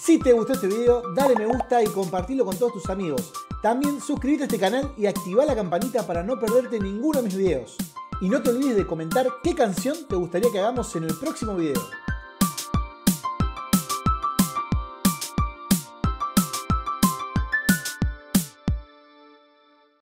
Si te gustó este video, dale me gusta y compartilo con todos tus amigos. También suscríbete a este canal y activa la campanita para no perderte ninguno de mis videos. Y no te olvides de comentar qué canción te gustaría que hagamos en el próximo video.